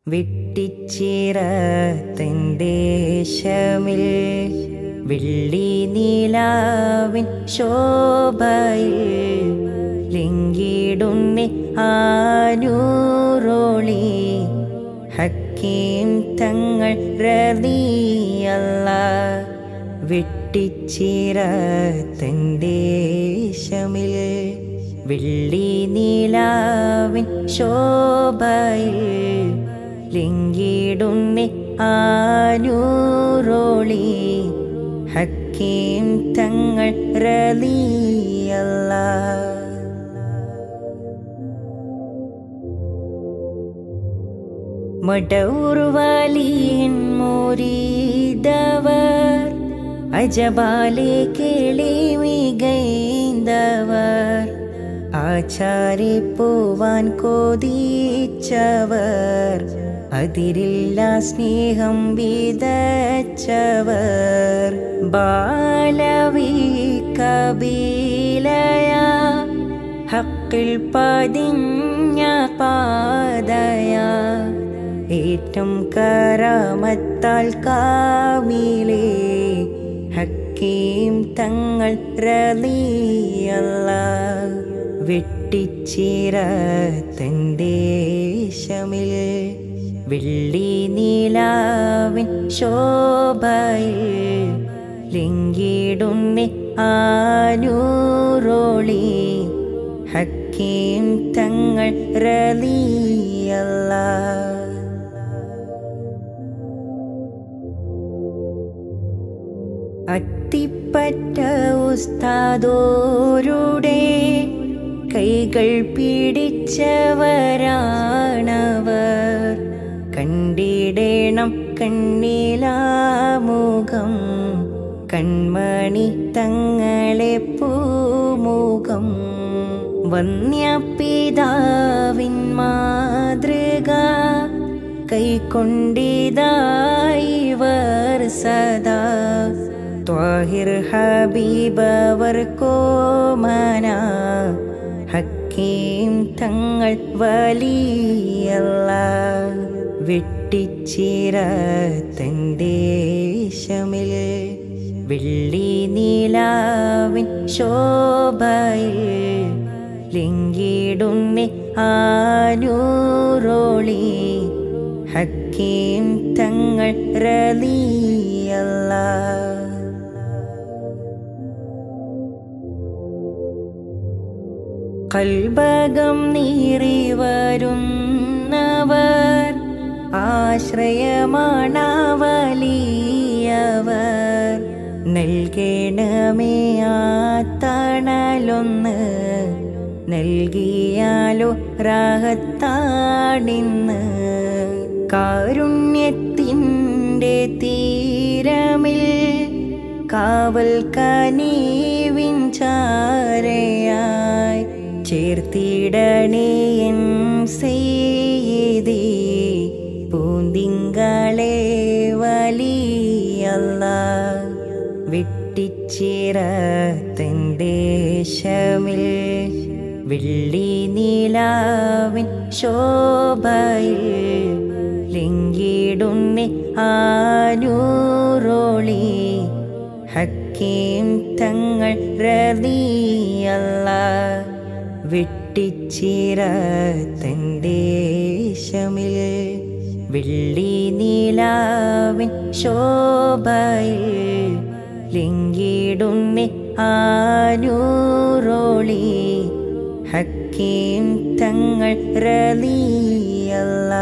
വിട്ടിച്ചിറത്തൻ ദേശമിൽ വെള്ളി നീലാവിൻ ശോഭയിൽ ലിംഗിടുന്നി ആനൂറോളി ഹക്കീം തങ്ങൾ റളിയല്ലാഹ്. വിട്ടിച്ചിറത്തൻ ദേശമിൽ വെള്ളി നീലാവിൻ ശോഭയിൽ ലിംഗിടുന്നി ആനൂറോളി ഹക്കീം തങ്ങൾ റളിയല്ലാഹ്. മടവൂർ വലിയൻ മുരീദവർ അജബാലെ കേളി മികൈന്തവർ ആചാരി പോവാൻ കൊതിച്ചവർ അതിരില്ല സ്നേഹം വിതച്ചവർ ബാലവി കബീലയ ഹക്കിൽ പതിഞ്ഞ പാതയ ഏറ്റം കറാമത്താൽ കാമിലേ ഹക്കീം തങ്ങൾ റളിയല്ലാഹ്. വിട്ടിച്ചിറത്തൻ ദേശമിൽ വെള്ളി നീലാവിൻ ശോഭയിൽ ലിംഗിടുന്നി ആനൂറോളി ഹക്കീം തങ്ങൾ റളിയല്ലാഹ്. അത്തിപ്പറ്റ ഉസ്താദോരുടെ കൈകൾ പിടിച്ചവരാണവർ. കണ്ടിടേണം കണ്ണിലാമുഖം കൺമണി തങ്ങളെ പൂമുഖം. വന്യപിതാവിൻ മാതൃക കൈക്കൊണ്ടിതായിവർ സദാ. ത്വാഹിർ ഹബീബവർ കോമന ഹക്കീം തങ്ങൾ വലിയല്ലാഹ്. വിട്ടിച്ചിറത്തൻ ദേശമിൽ വെള്ളി നീലാവിൻ ശോഭയിൽ ലിംഗിടുന്നി ആനൂറോളി ഹക്കീം തങ്ങൾ റളിയല്ലാഹ്. കൽബകം നീറി വരുന്നവർ ആശ്രയമാണവലിയവർ. നൽകണമേ ആ തണലൊന്ന് നൽകിയാലോ റാഹത്താണിന്ന്. കാരുണ്യത്തിൻ്റെ തീരമിൽ കാവൽ കനീവിൻ ചാരയായി ചേർത്തിടണേ എൻ സയ്യിദി പൂന്തിങ്കളെ വലിയല്ലാഹ്. വിട്ടിച്ചിറത്തൻ ദേശമിൽ വെള്ളി നീലാവിൻ ശോഭയിൽ ലിംഗിടുന്നി ആനൂറോളി ഹക്കീം തങ്ങൾ റളിയല്ലാഹ്. വിട്ടിച്ചിറത്തൻ ദേശമിൽ വെള്ളി നീലാവിൻ ശോഭയിൽ ലിംഗിടുന്നി ആനൂറോളി ഹക്കീം തങ്ങൾ റളിയല്ലാഹ്.